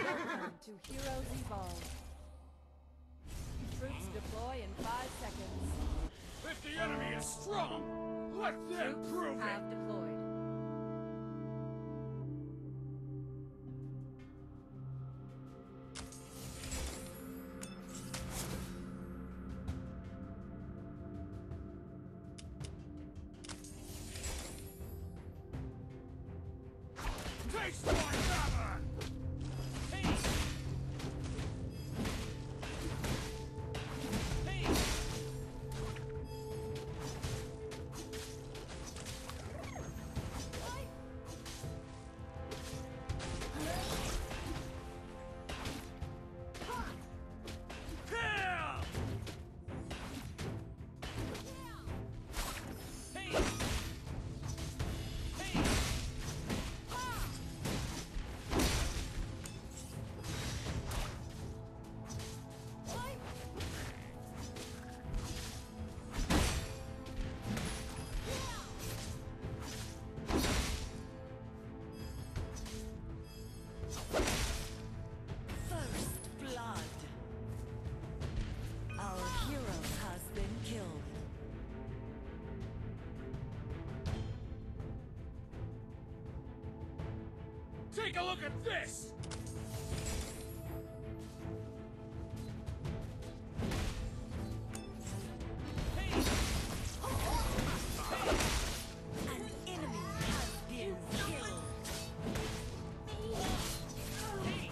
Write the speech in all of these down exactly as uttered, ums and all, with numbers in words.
Welcome to Heroes Evolve. Troops deploy in five seconds. If the enemy is strong, let them Troops prove have it! deployed. Taste my hammer! Hey! Hey! Kill! Hey! Hey! First blood. Our hero has been killed. Take a look at this! Hey! An enemy has been killed. Hey!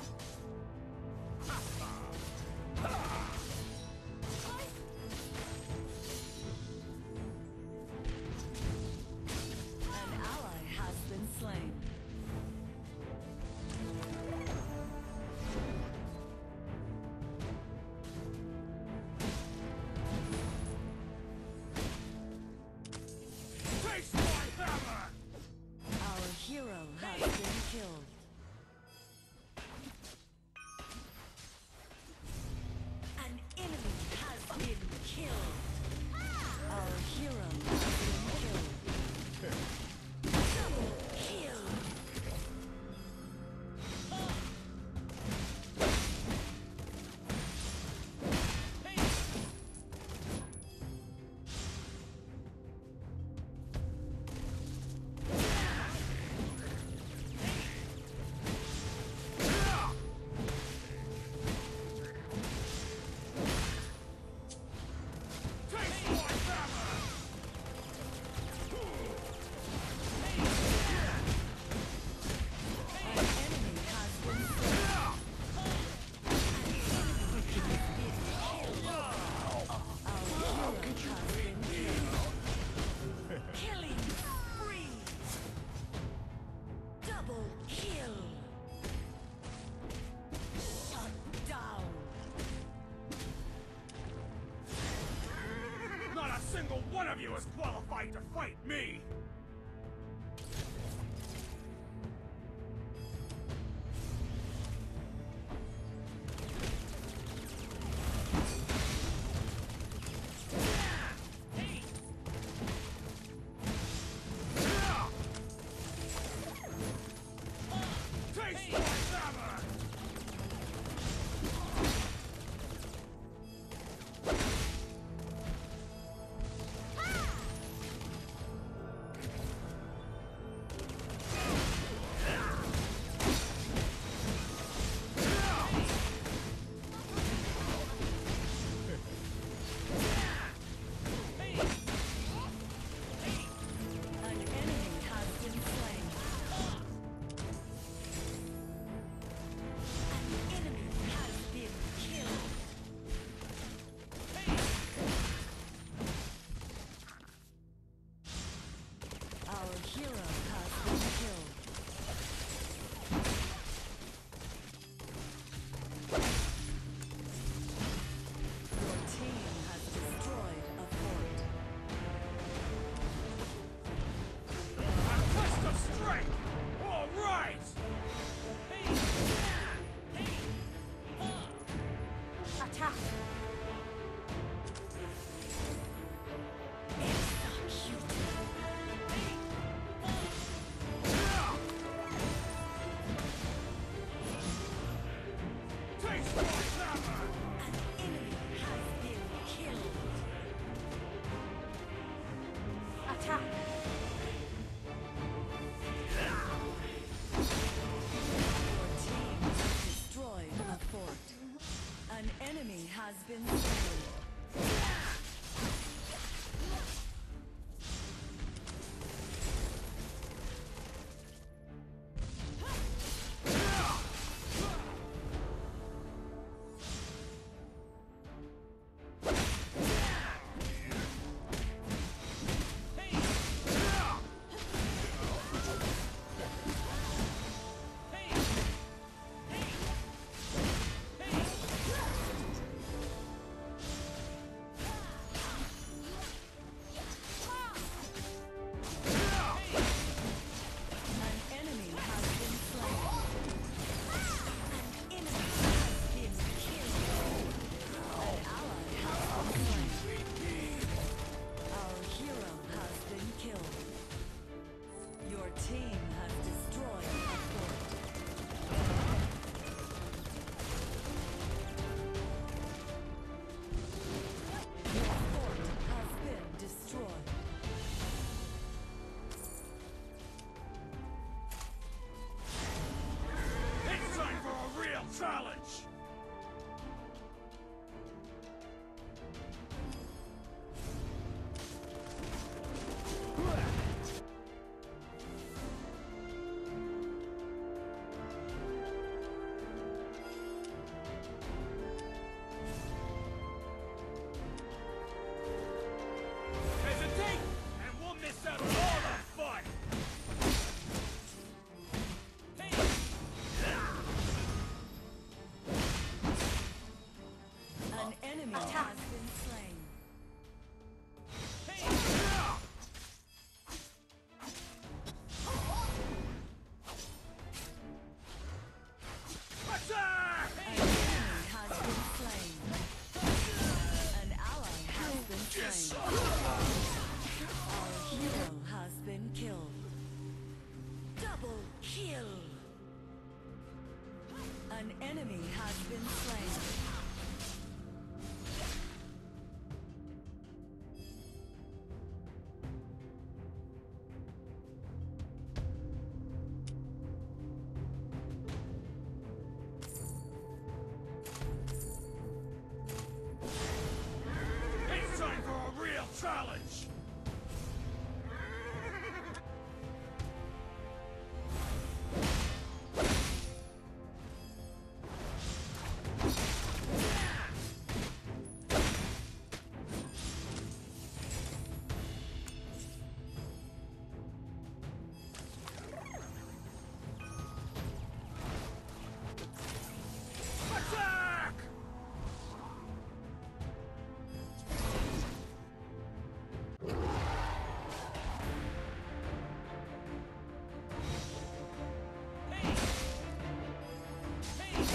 An ally has been slain. Taste my hammer! Our hero has been killed. An enemy has been killed. Our hero has been killed. Double kill. Hey! Taste my hammer! An enemy has been slain. An enemy has been killed. Our hero has been killed. Killing spree. Double kill. Shut down. Not a single one of you is qualified to fight me! Hey! Taste my hammer! Hey! An enemy has been slain. An enemy has been killed. Our hero has been killed. Your team has destroyed a fort. A test of strength! All right! Hey! Hey! Attack! Execute. enemy has been slain. Hey! Attack! An enemy has been slain. An ally has been slain. Our hero has been killed. Double kill. An enemy has been slain. It's time for a real challenge! Attack! Hey! Hey!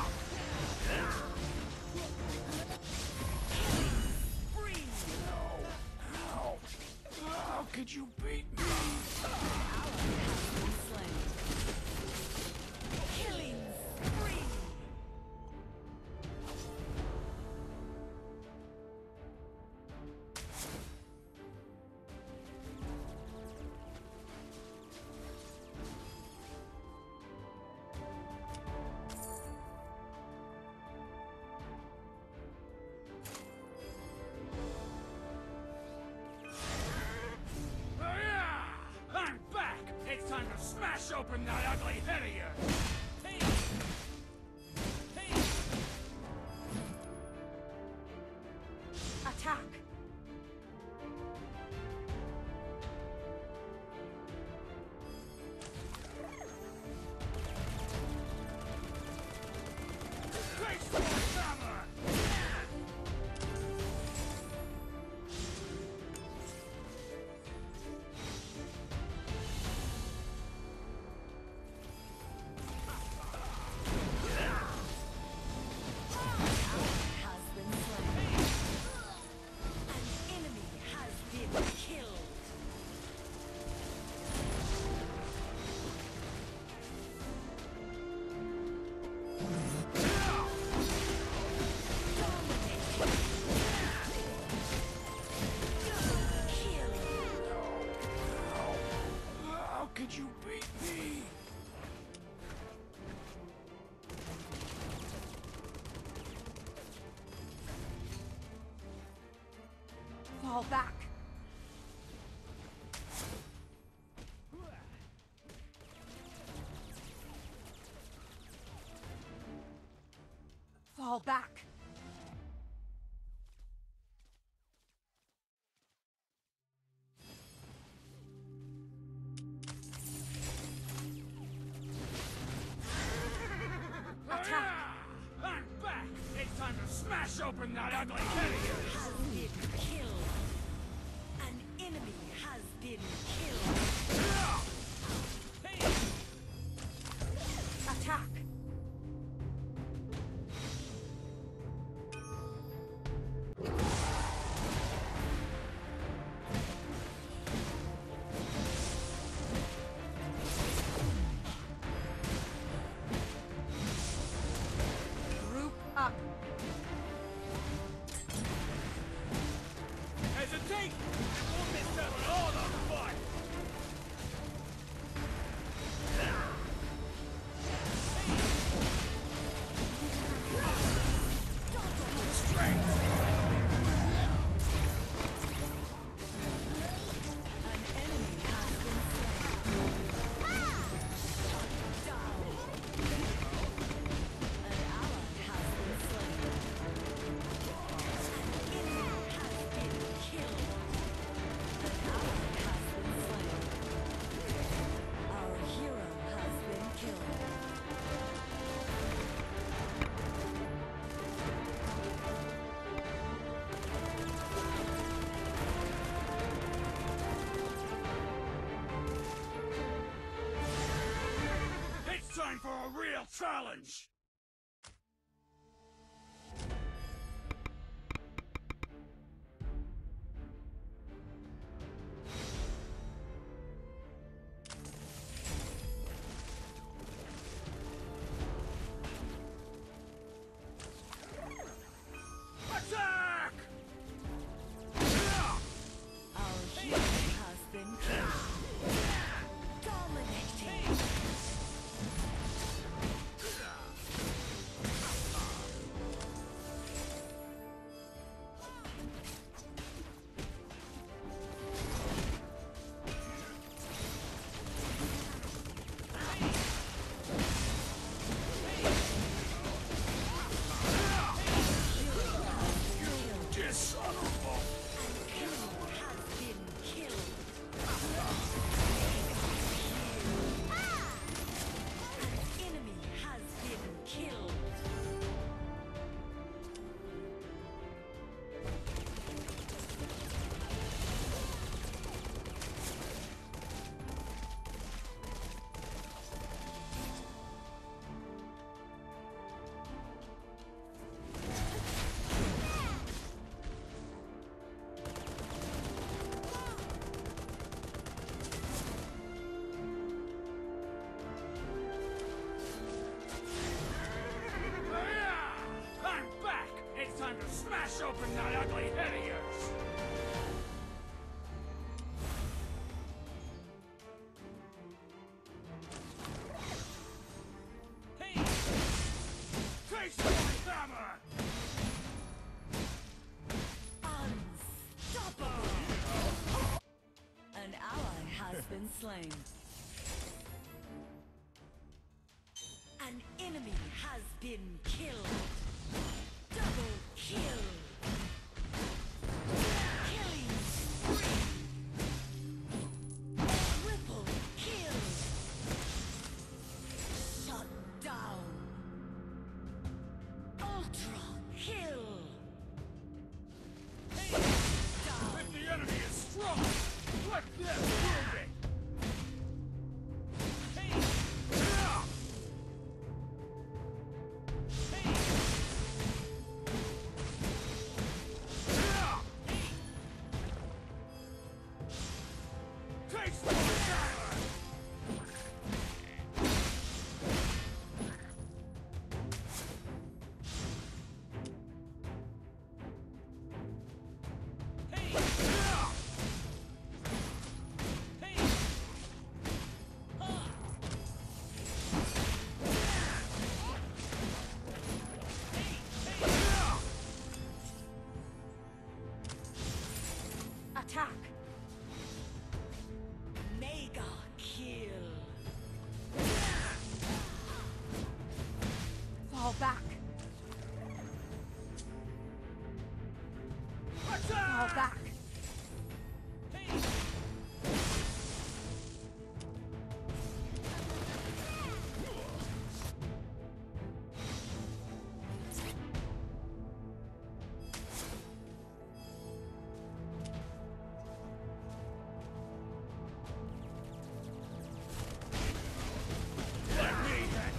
Free. How could you beat me? Ally has been slain. Killing spree. Oh, yeah! I'm back! It's time to smash open that ugly head of yours! Hey! Hey! Attack! Graceful hammer! Has been slain. An enemy has been killed. Double kill. How could you beat me? Fall back! Fall back! Oh, yeah! I'm back! It's time to smash open that ugly head of yours! Has been killed. An enemy has been killed. Hey! Attack! Group up! time for a real challenge! Attack! Our hero has been killed. Dominating. Dishonorable! Hero has been killed. An enemy has been killed. I'm back! It's time to smash open that ugly head of yours! Hey! Taste my hammer! Unstoppable. An ally has been slain. An enemy has been killed. Double kill. Killing spree. Triple kill. Shut down. Ultra kill. Down. If the enemy is strong, let them prove it! Hey! Hey! Taste my hammer! Hey! Hey! Ah! Attack! Mega kill. Fall back! Fall back! Hey! Let me handle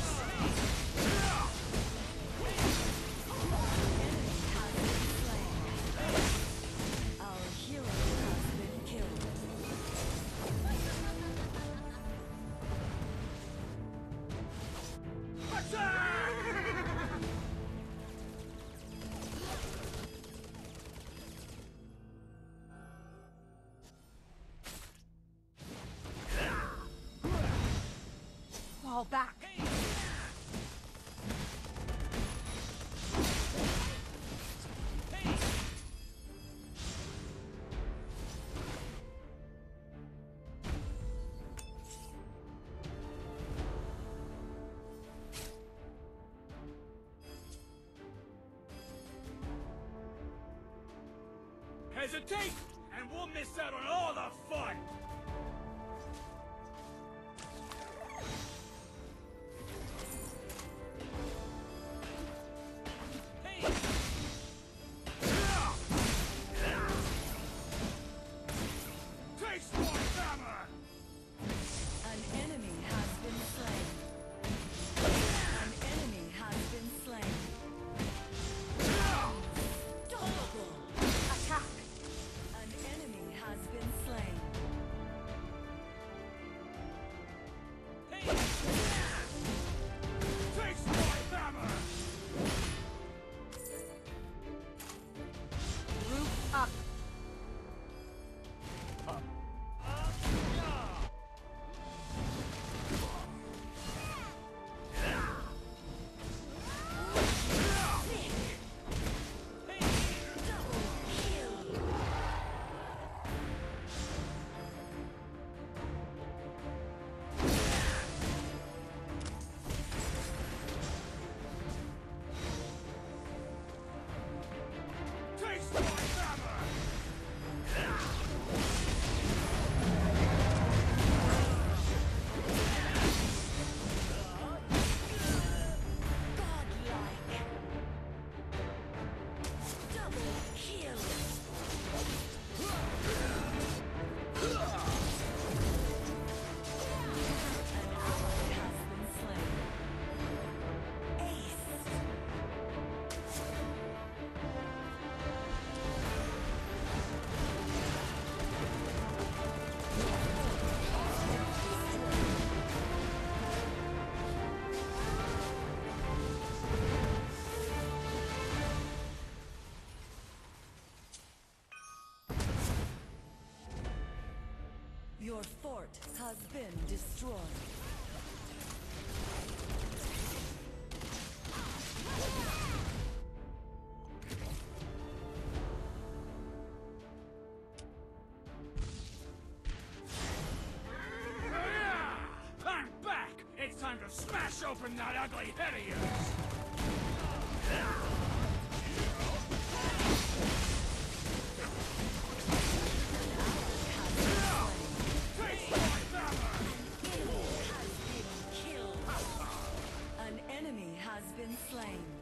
Our hero has been killed. Attack! Fall back! Hey! Hesitate, and we'll miss out on all the fun! Hey! Taste my hammer! An enemy has been slain. Your fort has been destroyed. I'm back! It's time to smash open that ugly head of yours! Taste my valor! An enemy has been killed. An enemy has been slain.